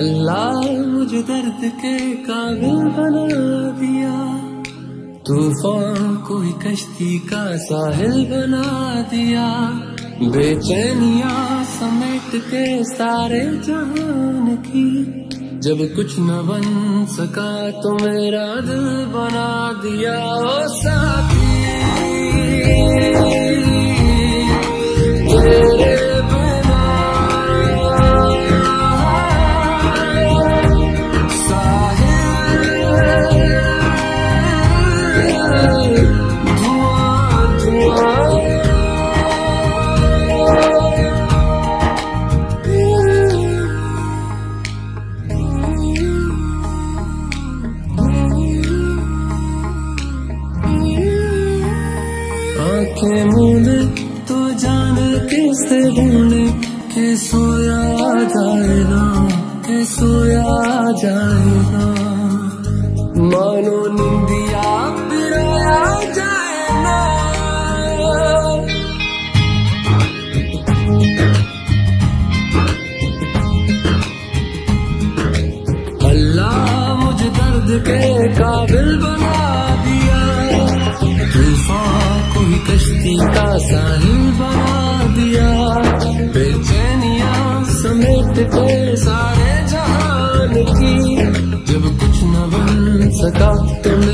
अल्लाह मुझे दर्द के काबिल बना दिया, तूफान को ही कश्ती का साहिल बना दिया। बेचैनियां समेट के सारे जहान की, जब कुछ न बन सका तो मेरा दिल बना दिया। ओ साथी तेरे बिना आंखें मूंदे तो जाने किससे ढूंढे के सोया जाए ना, के सोया जाए ना। मानो निंदिया बिराया जाए ना। अल्लाह मुझे दर्द के काबिल बना दिया, तूफान को ही कश्ती का साहिल बना दिया। बेचैनियां समेट के सारे जहान की, जब कुछ न बन सका तो